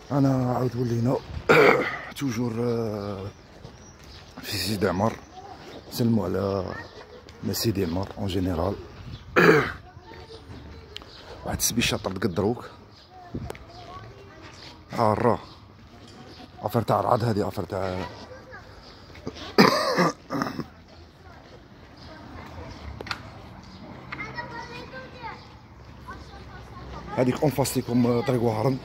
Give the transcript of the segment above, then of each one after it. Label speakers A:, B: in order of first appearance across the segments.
A: انا عاود ولينا توجور في سيدي عمر. نسلمو على سيدي عمر اون جينيرال. واحد السبي شاطر تقدروك راه افر تاع العض، هادي افر تاع هاديك اون فاس ليكم طريق وهران.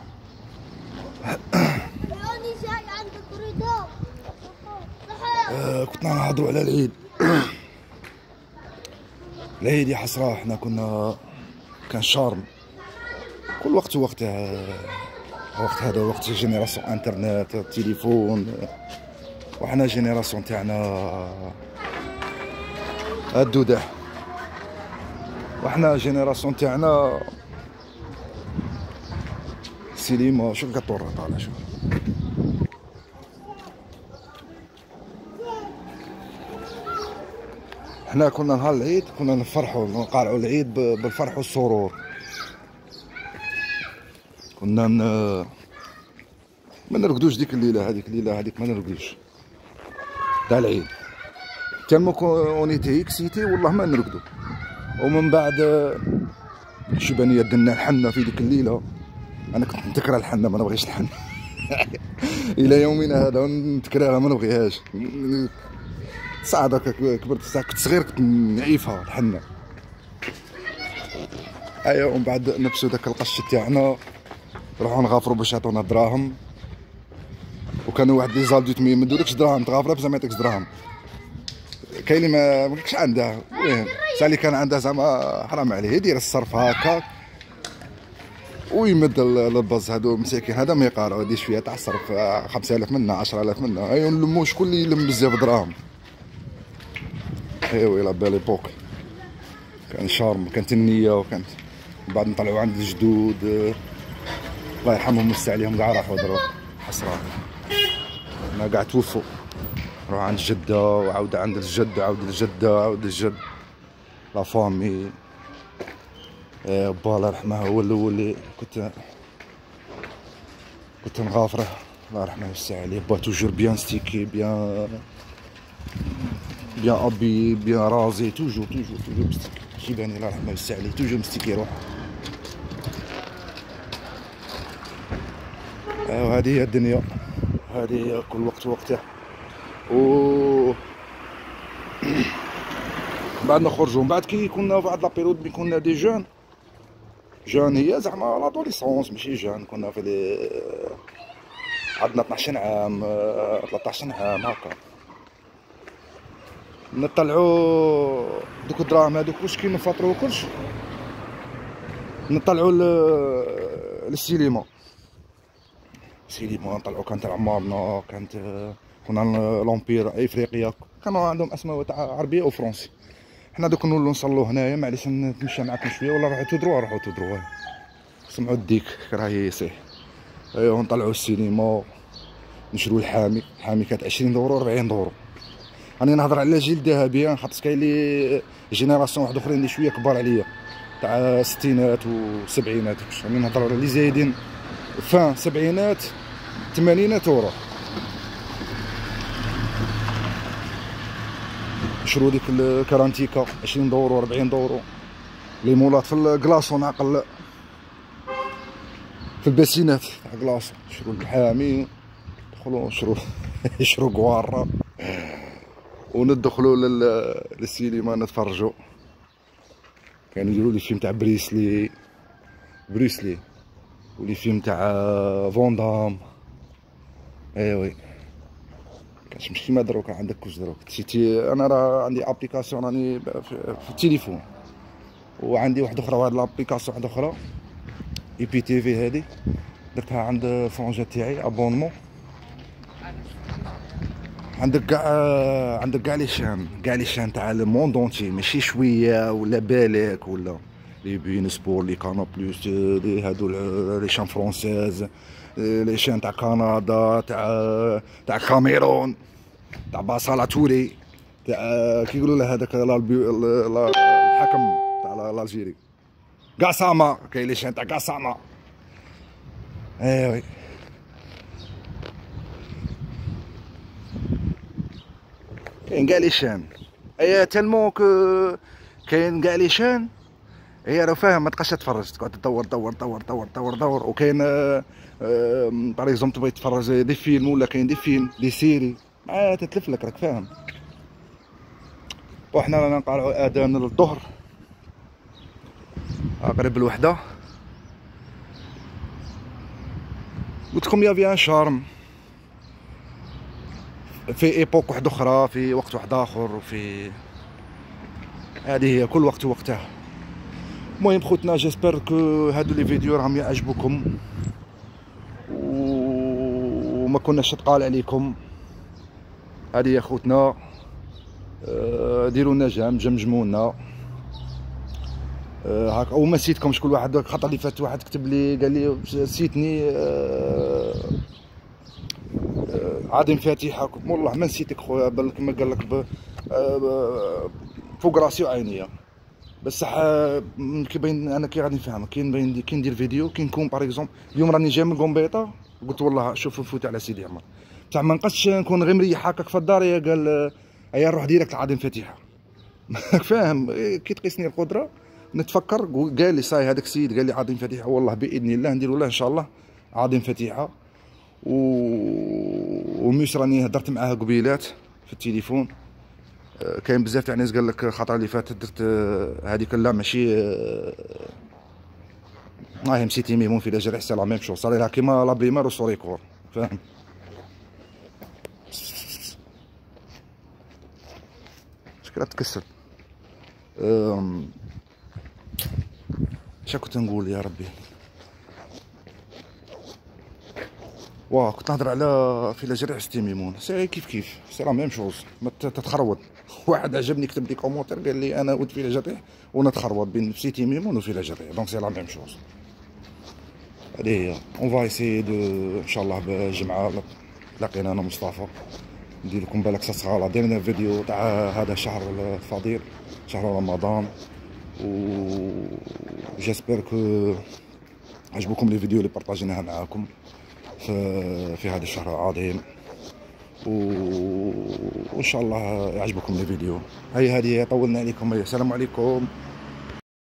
A: كنا نهضروا على العيد. العيد يا حسرة، حنا كان شارم كل وقت وقت هذا وقت جينيراسيون انترنت تليفون، وحنا جينيراسيون تاعنا الدودح، وحنا جينيراسيون تاعنا سينما. شوف الكاطور طالع، شوف حنا كنا نهار العيد كنا نفرحوا نقارعوا العيد بالفرح والسرور. كنا ما نرقدوش ديك الليله، هذيك ما نرقدوش تاع العيد تما اونيتي اكسيتي والله ما نرقدو. ومن بعد شبانيه درنا الحنه في ديك الليله. انا كنت نتكره الحنه، ما نبغيش الحنه الى يومنا هذا نتكرهها ما نبغيهاش. صعد كبرت ساعه كنت صغير كنت نعيفها الحنه. ايوا ومن بعد نبسو داك القش تاعنا، نروحو نغافرو باش يعطونا دراهم. وكانوا واحد لي زالدوت ما يمدولكش دراهم، تغافرها بزاف ما يعطيكش دراهم. كاين اللي ما كانش عندها، المهم ساعه اللي كان عندها زعما حرام عليه يدير الصرف هكا ويمد للباز. هادو مساكين هذا ما يقارعوا، يدير شويه تاع الصرف 5000 منا 10000 منا. ايوا نلمو شكون اللي يلم بزاف دراهم. ايوا لا بالي بوك كان شارم، كانت النيه، وكانت من بعد نطلعوا عند الجدود الله يرحمهم ويسع عليهم، كاع راحوا دروا حسره. ما كاع توفوا، نروح عند الجده وعاود عند الجد وعاود الجده وعاود الجد لا فامي. با الله يرحمه هو الاول اللي كنت نغافره، الله يرحمه ويسع عليه. با توجور بيان ستيكي، بيان ابي، بيان رازي، توجور مستيكي. شيباني الله يرحمه ويسع عليه توجور مستيكي روح. ايوا هذه هي الدنيا، هذه هي كل وقت وقته. و بعد نخرجوا من بعد كي كنا في واحد لابيريود كنا دي جون هي زعما لادوليسونس ماشي جون. كنا في عندنا 12 عام 13 عام هكا. نطلعوا دوك الدراهم هذوك واش كي نفطروا كلشي، نطلعوا للسينما. نطلعوا كانت عمارنا، كنا لومبير افريقيا، كانوا عندهم اسماء تاع عربيه وفرنسي. حنا دوك نولوا نصلوا هنايا، معليش نتمشى معاكم شويه ولا روحوا تدروا سمعوا الديك راه يصيح. ايوا نطلعوا السينما، نشرو الحامي كانت 20 دورو 40 دورو. راني نهضر على جيل ذهبي، خاطر كاين لي جينيراسيون واحد اخرين اللي شويه كبار عليا تاع الستينات والسبعينات. راني نهضر على اللي زايدين فان سبعينات ثمانينات وروح. نشرو ديك الكارانتيكا 20 دورو 40 دورو. لي مولات في الكلاصون نعقل في الباسينات تاع كلاصون نشرو الحامي، ندخلو نشرو كوارا وندخلو للسينما نتفرجوا. كانوا يديروا لي فيلم تاع بريسلي ولي فيلم تاع فوندام. ايوي كاش مش كيما دروك عندك كوش دروك تشيتي. انا راه عندي ابليكاسيون راني في التليفون، وعندي واحده اخرى، واحد لابليكاسيون واحده اخرى اي بي تي في. هذه درتها عند الفرونجا تاعي ابونمون. عندك كاع لي شان تاع الموند اونتي، ماشي شويه ولا بالك ولا لي بين سبور، لي كانال بلوس، لي هادو لي شان فرونسيز، لي شان تاع كندا، تاع كاميرون، تاع باصالا توري، تاع كي يقولوا له هذاك الحكم تاع الجيري كاع ساما. كاين لي شان تاع كاع ساما. ايوي كاين كاع لي شان، هي تالمون كو كاين كاع لي شان، هي راه فاهم ما تبقاش تتفرج، تقعد تدور دور دور دور دور دور. وكاين باغ اكزومبل تبغي تتفرج دي فيلم، ولا كاين دي فيلم دي سيري تتلف لك، راك فاهم. وحنا رانا نقرعوا اذان للظهر قريب الوحده. قلت لكم يا فيان شارم في ايبوك واحده اخرى، في وقت واحد اخر، وفي هذه هي كل وقت وقته. المهم خوتنا جيسبر كو هادو لي فيديو راهم يعجبوكم وما كناش تقال عليكم. هذه يا خوتنا، ديروا لنا جمجمونا هاك. وما نسيتكمش كل واحد، الخطره اللي فات واحد كتب لي قال لي نسيتني عادم فاتحه. والله ما نسيتك خويا، بالك ما قال لك فوق راسي وعينيا. بصح كيبين انا كي غادي نفهمك، كي ندير فيديو كي نكون باغ اكزومبل اليوم راني جاي من كومبيطه، قلت والله شوف نفوت على سيدي عمر بصح ما نقصش نكون غير مريح هكاك في الدار. قال هيا نروح ديريكت عادم فاتحه. فاهم كي تقيسني القدره نتفكر. قال لي صاي هذاك السيد قال لي عادم فاتحه، والله باذن الله نديروا له ان شاء الله عادم فاتحه. وميس راني هدرت معاها قبيلات في التليفون. كاين بزاف تاع ناس قال لك الخطره اللي فاتت درت هذيك لا ماشي هي مسيتي ميمون في لاجري حتى لا ميم شو صار لها كيما لا بريمير وسوريكور، فاهم. شكرا تكسل. اش كنت نقول يا ربي؟ واه كنت نهضر على في لاجري حتى ميمون. سي كيف سي لا ميم شوز، ما تتخربط. واحد عجبني كتب لي كومونتير قال لي انا ود في لاجري ونتخربط بين سيتي ميمون وفي لاجري، دونك سي لا ميم شوز. هذه هي اون فا ايسي دو ان شاء الله بالجمعه تلاقينا انا مصطفى ندير لكم بالك صغار ديرنا فيديو تاع هذا الشهر الفضيل شهر رمضان. و جيسبر كو عجبوكم لي فيديو اللي بارطاجيناها معاكم في هذا الشهر العظيم، وان شاء الله يعجبكم لي فيديو. هذه طولنا عليكم. السلام عليكم.